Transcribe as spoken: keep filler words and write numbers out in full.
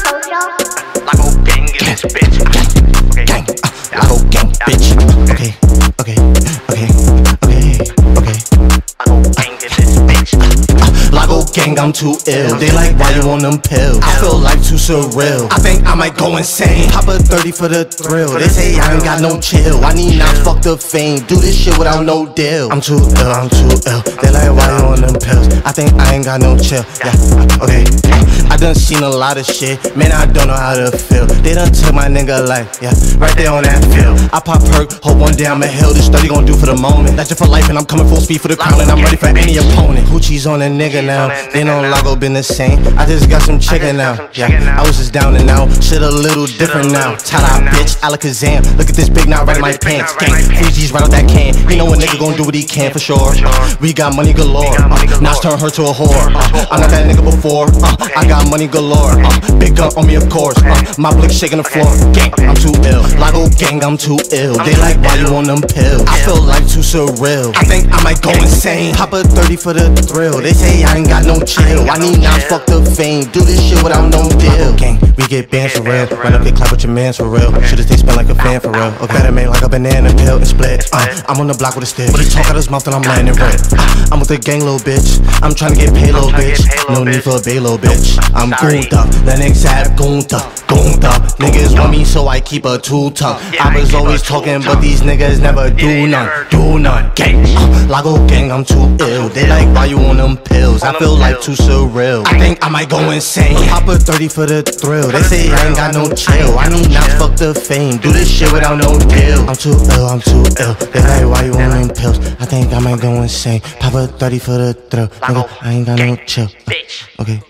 Lago gang in this bitch. Okay. Gang, uh, Lago gang, bitch. Okay, okay, okay, okay, okay. Lago gang in this bitch. Lago gang, I'm too ill. They like, why you on them pills? I feel life too surreal. I think I might go insane. Pop a thirty for the thrill. They say I ain't got no chill. I need not fuck the fame. Do this shit without no deal. I'm too ill, I'm too ill. They like, why you on them pills? I think I ain't got no chill. Yeah, okay. I done seen a lot of shit. Man, I don't know how to feel. They done took my nigga life. Yeah, right there on that field. I pop perk, hope one day I'm a hill. This thirty gon' do for the moment. That's just for life, and I'm coming full speed for the crown, and I'm ready for any opponent. Hoochie's on a nigga now. They know Lago been the same. I just got some chicken now. Yeah, I was just down and out. Shit a little different now. Tie-dye bitch, Alakazam. Look at this big knot right in my pants. Gang, Fuji's right out that can. You know a nigga gon' do what he can for sure. We got money galore. Uh, now turn her to a whore. Uh, I'm not that nigga before. Uh, I got money galore. Uh, big gun on me, of course. Uh, my blick shaking the floor. Gang, I'm too ill. Lago gang, I'm too ill. They like, why you on them pills? I feel life too surreal. I think I might go insane. Pop a thirty for the thrill. They say I ain't got no chill. I need not fuck the fame. Do this shit without no deal. Gang, we get bands for real. Run up, get clap with your mans for real. Should've stay spin like a fan for real. Okay, better make like a banana peel and split. Uh, I'm on the block with a stick. But he talk out his mouth and I'm landing red. Uh, I'm with the gang, little bitch. I'm trying to get paid, little bitch. No need for a bay, little bitch. I'm gooned up, that exact gooned up, gooned up. Niggas want me, so I keep a two tongue. I was always talking, but these niggas never do none, do none. Gang, uh, Lago gang, I'm too ill. They like, why you on them pills? I feel like too surreal. I think I might go insane. Pop a thirty for the thrill. They say I ain't got no chill. I need not fuck the fame. Do this shit without no deal. I'm too ill, I'm too ill. They like, why you on them pills? I think I might go insane. Pop a thirty for the thrill. Nigga, I ain't got no chill. Okay.